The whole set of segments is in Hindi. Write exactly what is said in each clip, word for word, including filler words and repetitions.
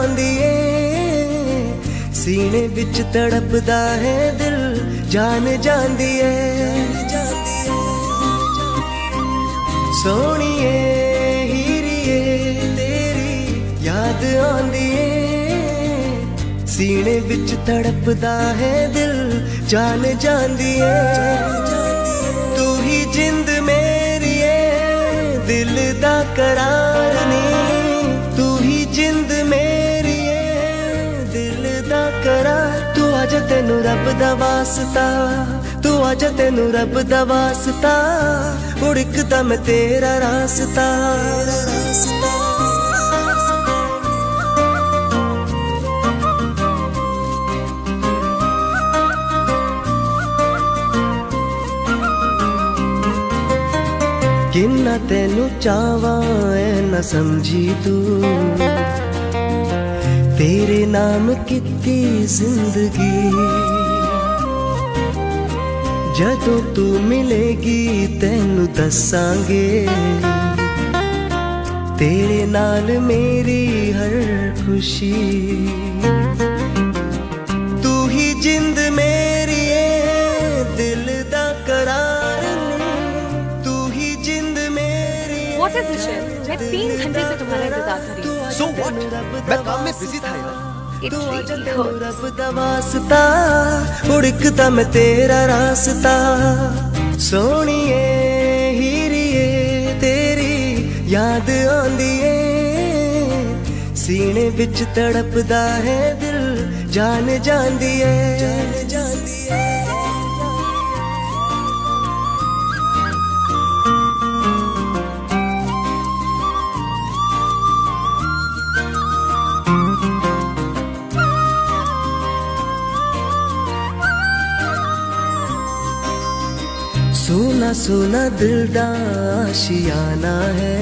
आंदी ए सीने विच तड़पदा है दिल जान जांदी है। सोहणीए हीरीए तेरी याद आंदी ए सीने विच तड़पदा है दिल जान जांदी है। तू ही जिंद मेरी है दिल दा करार नी, तू ही जिंद मेरी है दिल दा करार। तू आजा तेनू रब दा वास्ता, तू आजा तेनू रब दा वास्ता, उड़कदा मैं तेरा रास्ता। किन्ना तेनू चावा ऐ न समझी तू, तेरे नाम किती जिंदगी। जदों तू मिलेगी तेनू दसांगे, तेरे नाल मेरी हर खुशी। तू ही जिंद मेरी है दिल दा करार। What is this shit? मैं तीन घंटे से तुम्हारा इंतजार कर रही हूँ। So what? मैं काम में बिजी था यार। It really hurts. उड़कदा मैं तेरा रास्ता। सोहणीए हीरीए तेरी याद आंदी ए सीने विच तड़पदा है दिल जान जांदी है। जान जांदी है। सोना सोना दिल दा आशियाना है,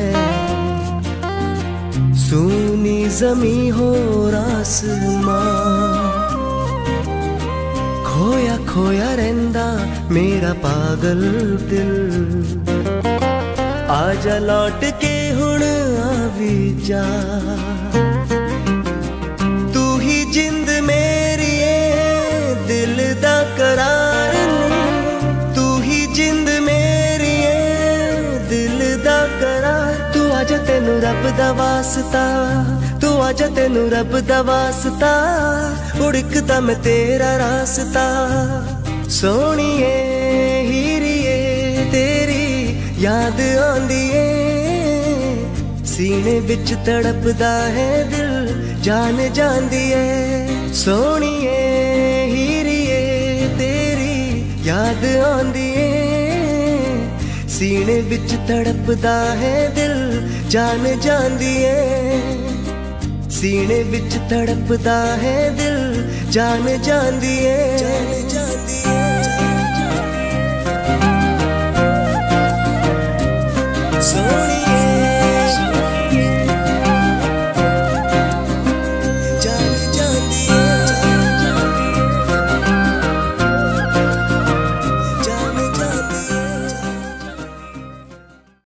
सोनी जमी हो आसमां। खोया खोया रहंदा मेरा पागल दिल, आजा लौट के हुण आवी जा। तू ही जिंद मेरी है दिल दा करार, जिंद मेरी है दिल दा करार। तू आजा तेनू रब दा वास्ता, तू आजा तेनू रब दा वास्ता, उड़कदा मैं तेरा रास्ता। सोहणीए हीरीए तेरी याद आंदी ए सीने विच तड़पदा है दिल जान जांदी है। सोहणीए हीरीए तेरी याद आंदी ए सीने विच तड़पदा है दिल जान जांदी है। सीने विच तड़पदा है दिल जान जांदी है। सोहणीए